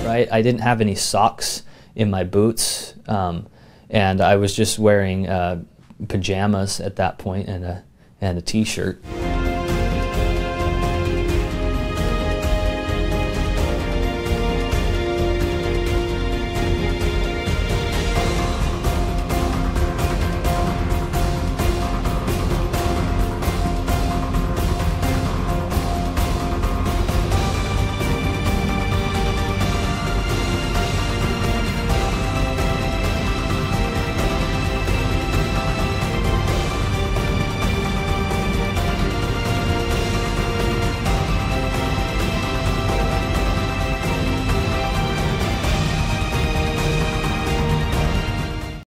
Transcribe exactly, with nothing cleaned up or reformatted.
right? I didn't have any socks in my boots, um, and I was just wearing uh, pajamas at that point and a, and a t-shirt.